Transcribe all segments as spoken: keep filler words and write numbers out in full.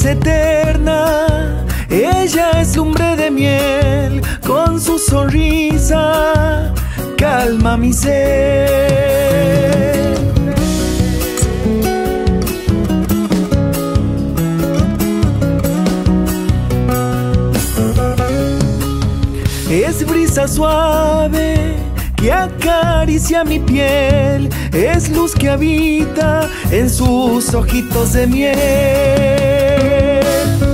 luz eterna. Ella es lumbre de miel, con su sonrisa calma mi ser. Es brisa suave que acaricia mi piel, es luz que habita en sus ojitos de miel.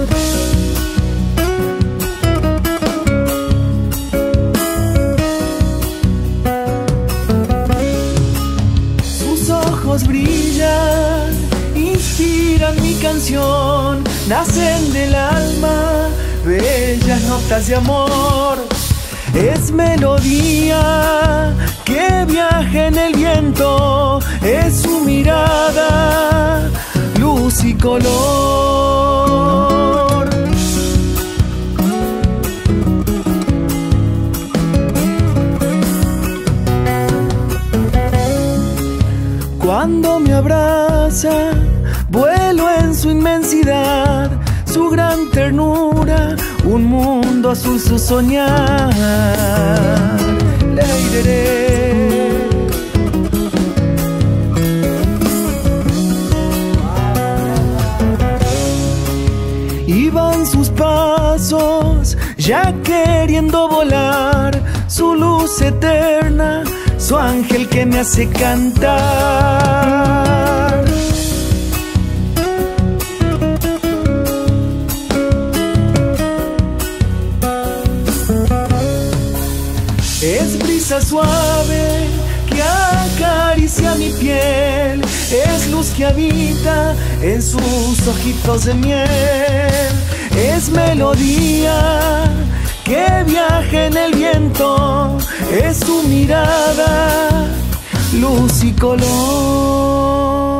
Sus ojos brillan, inspiran mi canción, nacen del alma bellas notas de amor. Es melodía que viaja en el viento, es su mirada, luz y color. Cuando me abraza, vuelo en su inmensidad, su gran ternura, un mundo azul su soñar. Leireré. Y van sus pasos, ya queriendo volar, su luz eterna, su ángel que me hace cantar. Es brisa suave que acaricia mi piel, es luz que habita en sus ojitos de miel, es melodía que viaja en el viento, es su mirada, luz y color.